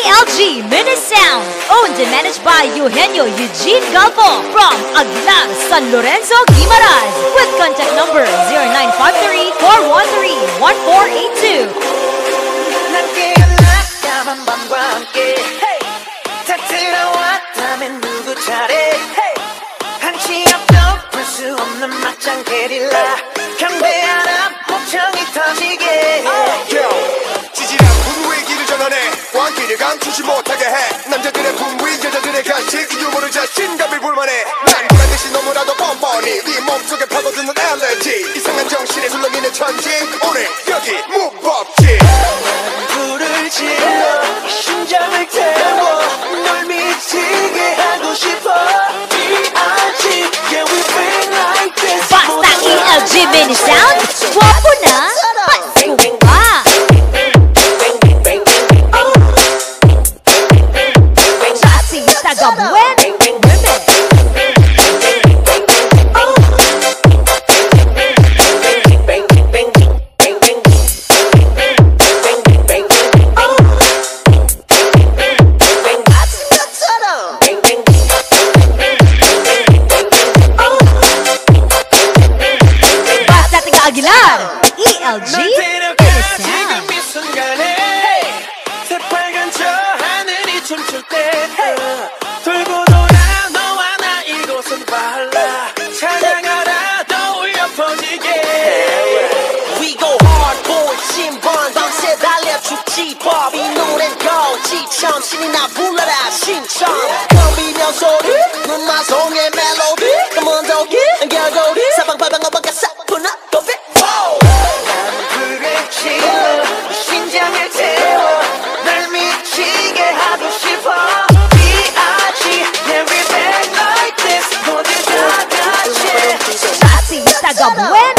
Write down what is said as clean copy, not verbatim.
ELG Mini Sound, owned and managed by Eugenio Eugene Galvo from Aguilar, San Lorenzo, Guimaras, with contact number 0953-413-1482. 남께 연락하면 밤과 함께 다 들어왔다면 누구 차례 한치 앞도 볼 수 없는 막장 게릴라 경배하라 목청이 터지게 지질한 분위기를 전환해 광기를 감추지 못하게 해 남자들의 분위 여자들의 간식 유머를 자신감을 불만해 난 반드시 너무나도 뻔뻔히 네 몸속에 파고드는 알레르기 이상한 정신에 술렁이는 천지 오늘 여기 무법지 불을 질러 심장을 태워 널 미치게 하고 싶어 ELG yeah we bring like this Basta ELG Mini Sound, guwapo na, pasko pa. Sassy, taga-buen, Aguilar, ELG Mini Sound. 이 순간에 새빨간 저 하늘이 춤출 때 돌고 돌아 너와 나 이곳은 발라 찬양하라 더 울려 퍼지게 We go hard boy 신번 밤새 달려 죽지 법 이 노래는 거지처럼 신이 나 불러라 신청 겁이며 소리 눈마송의 멜로디 Come on doggy 결고리 사방팔방 어방가 사뿐한 고백 심장을 태워 날 미치게 하고 싶어 ELG yeah we bang like this 모두 다 같이 Sassy, taga-buen.